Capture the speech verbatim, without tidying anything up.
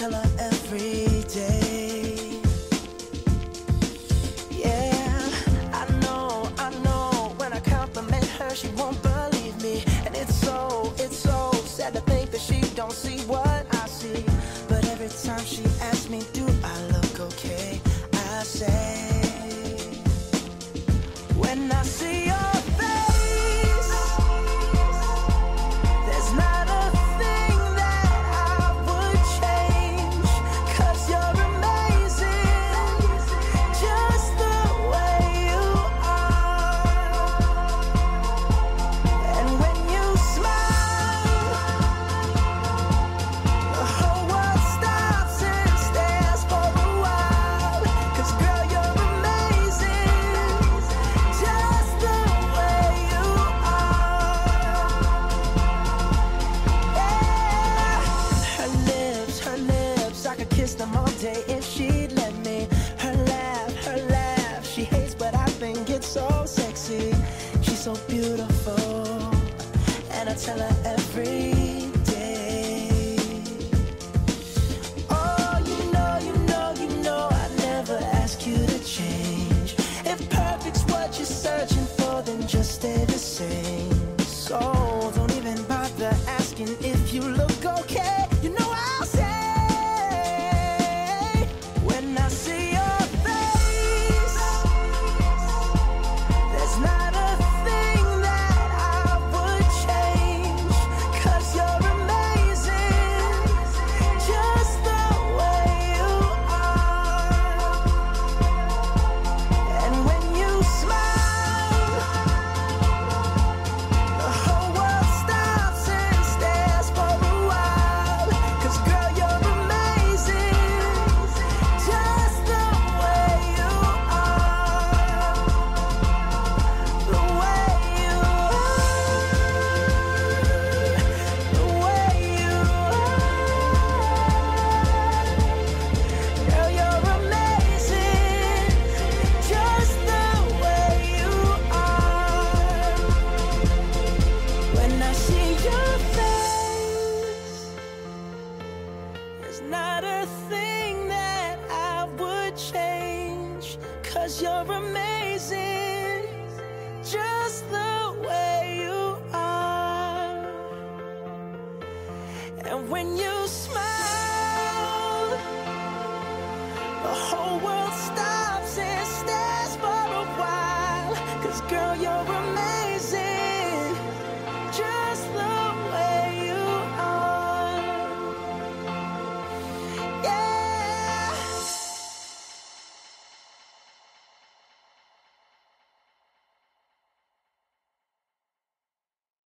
tell her every day. Yeah, I know, I know, when I compliment her, she won't believe me. And it's so, it's so sad to think that she don't see what I see. But every time she asks me, do I look okay, I say, when I see your face, there's not a thing that I would change, 'cause you're amazing, just the way you are. And when you smile, the whole world stops and stares for a while, 'cause girl, you're amazing, just the way you are. Yeah. Her lips, her lips, I could kiss them all day if she'd let me. Her laugh, her laugh, she hates but I think it's so sexy. She's so beautiful, and I tell her every day. Oh, you know, you know, you know I'd never ask you to change. If perfect's what you're searching for, then just stay the same. So don't even bother asking if you look okay. You know I'll say, when I see your face, there's not a thing that I would change, 'cause you're amazing, just the way you are. And when you smile, the whole world stops and stares for a while, 'cause girl, you're amazing, just the way you are. The way you are, the way you are. Girl, you're amazing, just the way you are. When I see your face, there's not a thing that I would change, 'cause you're amazing, just the way you are. And when you smile, the whole world stops and stares for a while, 'cause girl, you're